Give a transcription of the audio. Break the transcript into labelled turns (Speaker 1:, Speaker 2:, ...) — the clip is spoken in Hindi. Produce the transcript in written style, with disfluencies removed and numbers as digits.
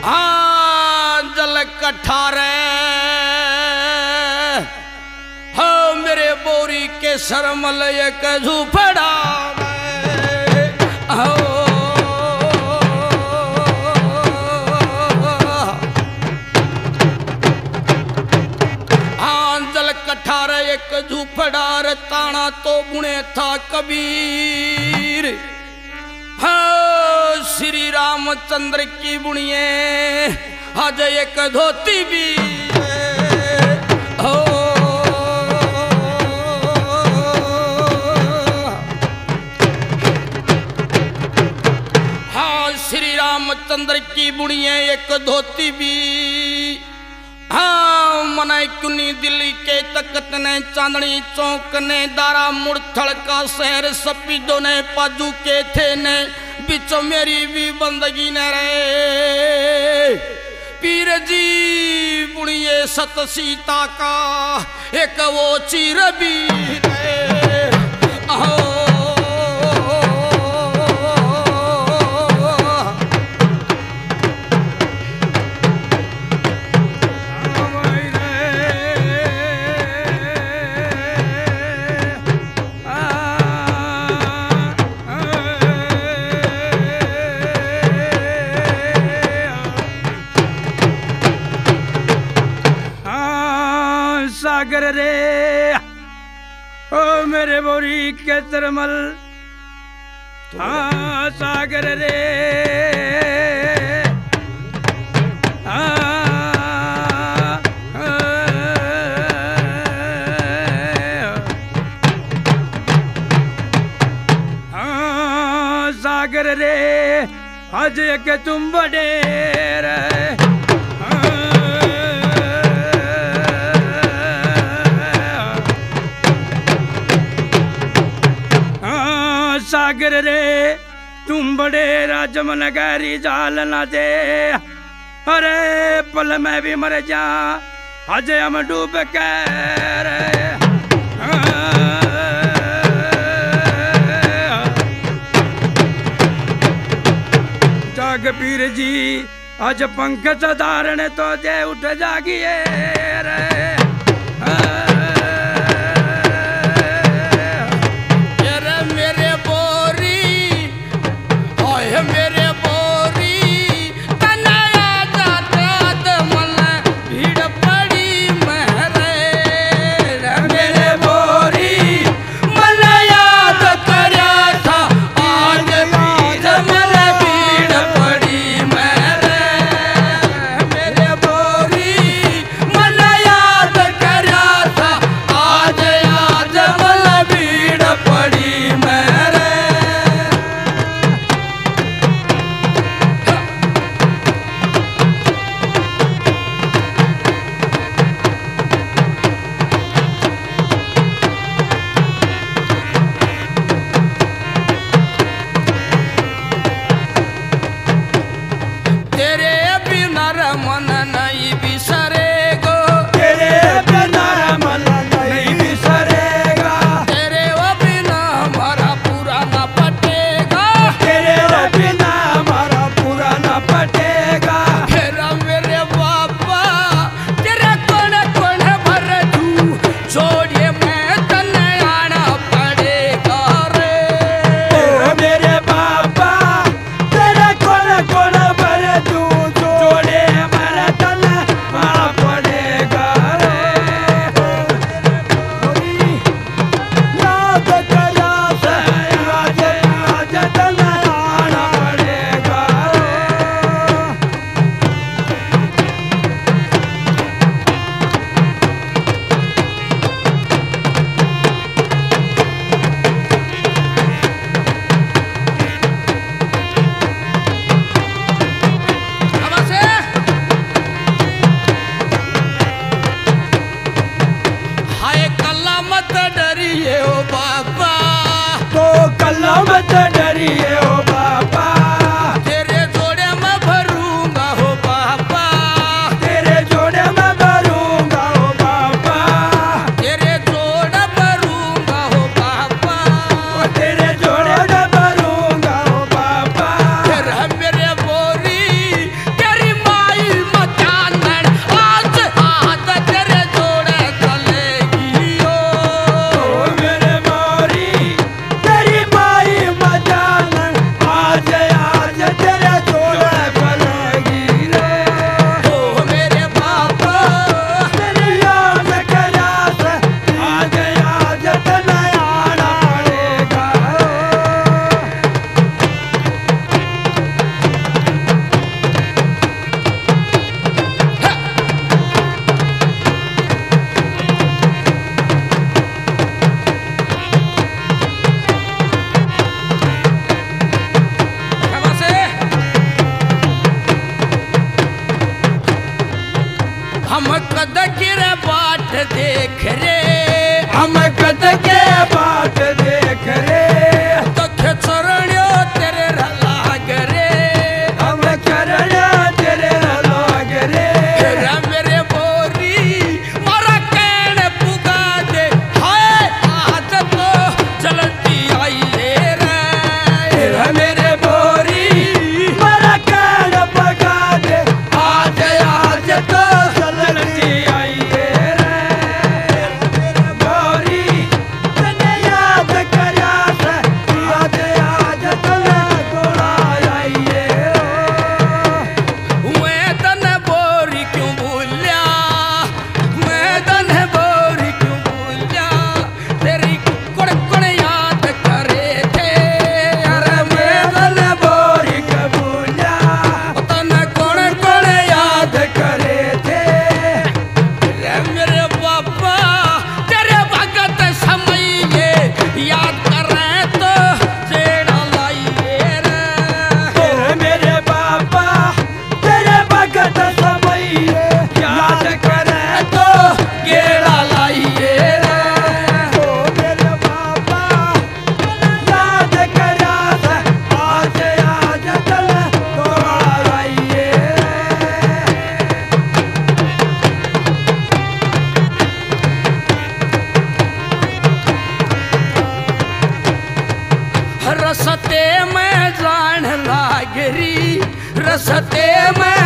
Speaker 1: जल कठारे हो मेरे बोरी के शर्मल एक झूपड़ा जल कठारे एक झूपड़ा ताना तो बुने था कबीर श्री रामचंद्र की बुनिए आज एक धोती भी हो हाँ श्री रामचंद्र की बुनिए एक धोती भी हाँ मनाई कुनी दिल्ली के तकत ने चांदनी चौक ने दारा मुड़थल का शहर सपीदो ने पाजू के थे ने बिचो मेरी भी बंदगी न रहे पीर जी बुढ़िए सत सीता का एक वो चीर भी
Speaker 2: सागर रे ओ मेरे बोरी के तरमल हाँ सागर रे हाँ सागर रे आज के तुम बड़े सागर रे तुम बड़े राजमन गहरी जाल न दे अरे पल में भी मर जा आज हम डूब कर जाग पीर जी आज पंख धारण तो दे उठ जागिए रे
Speaker 1: मेरे बोरी तनया जात मन भीड़ पड़ी महरे मेरे बोरी मन याद करया था आज मन भीड़ पड़ी महरे मेरे बोरी मन याद करया था आज मन भीड़ पड़ी महरे मन नहीं बिसरेगा
Speaker 2: तेरे बिना मन नहीं बिसरेगा
Speaker 1: तेरे बिना हमारा पूरा न पटेगा
Speaker 2: तेरे बिना हमारा पूरा न पटेगा
Speaker 1: फिर मेरे बाबा तेरे कौन कौन भर तू छोड़िए मैं तने आना पड़ेगा रे
Speaker 2: मेरे बाबा तेरे कौन कौन भर तू मत डरिए ओ बाबा
Speaker 1: तेरे जोड़े में भरूंगा हो बाबा
Speaker 2: तेरे जोड़े में भरूंगा ओ बाबा
Speaker 1: तेरे जोड़े भरूंगा हो बाबा
Speaker 2: तेरे जोड़े में भरूंगा ओ बाबा
Speaker 1: फिर मेरे बोरी तेरी माँ हम कद गिरे बाट देख रे,
Speaker 2: हम कद के बाट देख रे,
Speaker 1: तो चरणियो तेरे लाग रे,
Speaker 2: हम चरणियो तेरे लाग रे,
Speaker 1: मेरे बोरी मारा कैन पुगा दे, हाय आज तो चलती आई रे,
Speaker 2: मेरे बोरी मारा कैन पुगा दे, आज आज तो चलती आई रे, बोरी तने याद करया से, आज आज तने कोड़ा आई रे,
Speaker 1: मैं तन बोरी क्यों भूलिया, मैं तन बोरी क्यों भूलिया, तेरी कुड़ कुड़ याद करे थे, अरे मैं तन बोरी क्यों भूलिया, तन कुड़ कुड़ याद
Speaker 2: करे थे,
Speaker 1: रे मेरे बापा तेरे भगत समय ये याद करे तो जेड़ा लाइए रे,
Speaker 2: मेरे बाबा तेरे भगत समय याद करे तो
Speaker 1: गेड़ा लाइए रे,
Speaker 2: ओ मेरे बाबा याद करा से, आज आज चल तोड़ा आइए
Speaker 1: रसते में जान लागरी, रसते में